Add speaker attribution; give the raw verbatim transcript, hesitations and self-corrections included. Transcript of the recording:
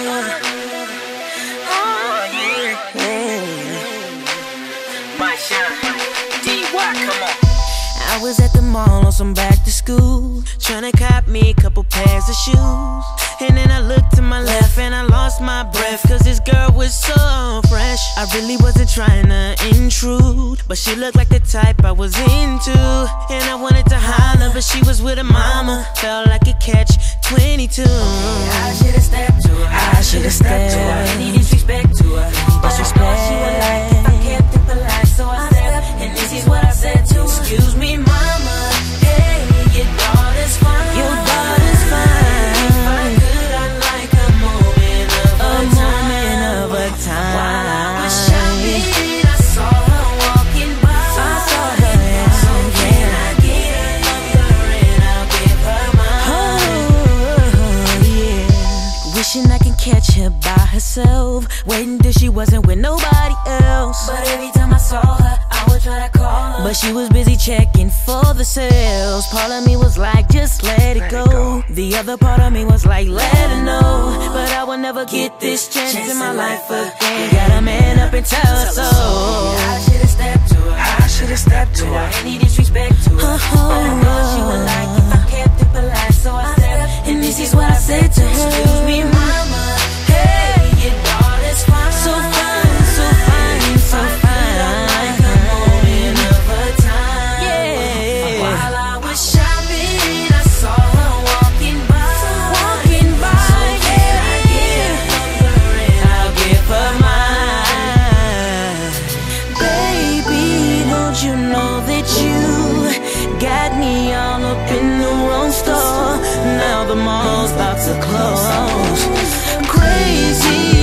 Speaker 1: Oh yeah. My shine. D Y, come on.
Speaker 2: I was at the mall on some back to school, tryna cop me a couple pairs of shoes. And then I looked to my left and I lost my breath, cause this girl was so fresh. I really wasn't trying to intrude, but she looked like the type I was into. And I wanted to holler, but she was with her mama. Felt like a catch twenty-two.
Speaker 1: I should've stepped to her.
Speaker 2: I should've stepped to her.
Speaker 1: Any disrespect to her. But I thought she would like if I kept it polite, so I stepped. And this is what I said to her. Excuse me, mama. Hey, your daughter's fine.
Speaker 2: Your daughter's fine.
Speaker 1: If I could, I'd like a moment of
Speaker 2: A
Speaker 1: a
Speaker 2: moment
Speaker 1: time.
Speaker 2: of a time.
Speaker 1: While I was shopping, I saw her walking by.
Speaker 2: I saw her, yeah,
Speaker 1: So can I get her number and I'll give her mine?
Speaker 2: Oh, yeah. Wishing I can catch her by herself, waiting till she wasn't with nobody else.
Speaker 1: But every time I saw her, I would try to call her.
Speaker 2: But she was busy checking for the sales. Part of me was like, just let it go. The other part of me was like, let her know. But I will never get this chance in my life again. Gotta man up and tell her so.
Speaker 1: I should've stepped to her. I should've stepped to her. Any disrespect to her. But I thought she would like if I kept it polite, so I stepped. And this is what I said to her. Excuse me, mama. Hey, your daughter's fine.
Speaker 2: So fine, so fine, so fine.
Speaker 1: Like a moment of a time.
Speaker 2: Yeah.
Speaker 1: While I was shopping, I saw her walking by.
Speaker 2: Walking by,
Speaker 1: So can I get her number and
Speaker 2: I'll give her mine. Baby, don't you know that you got me all up in the wrong store? Now the mall's about to close. Crazy